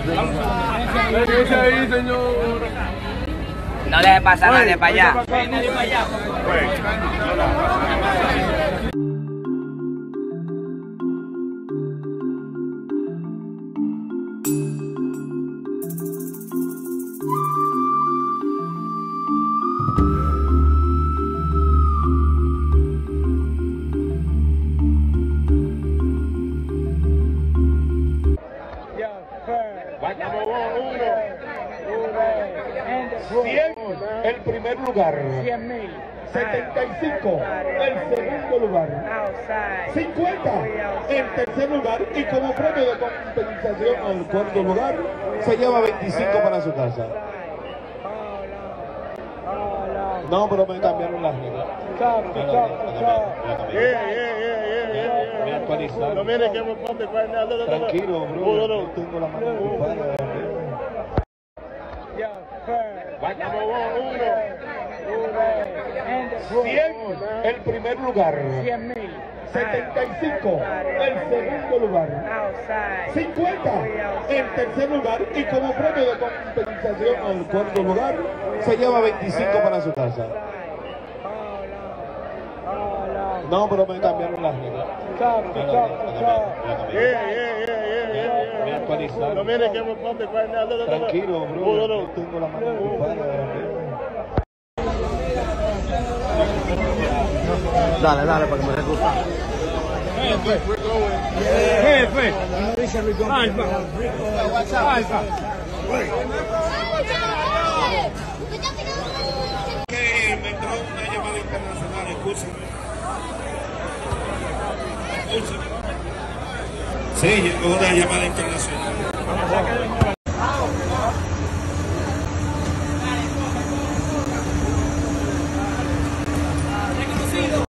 Ese ahí, señor. No deje pasar a nadie para allá. Nadie para allá. El primer lugar, 75 el segundo lugar, 50 el tercer lugar y como premio de compensación al cuarto lugar se lleva 25 para su casa. No, pero me cambiaron las reglas. Me actualizaron. Tranquilo, bro. No tengo la mano ocupada. El primer lugar, 75 el segundo lugar, 50 el tercer lugar y como premio de compensación al cuarto lugar se lleva 25 para su casa. No, pero me cambiaron las reglas. Me actualizaron. Tranquilo, bro. No tengo la mano ocupada. Dale, dale, para que me recurra. Jefe. Alfa. Que me entró una llamada internacional, escúchame. Sí, llegó una llamada internacional.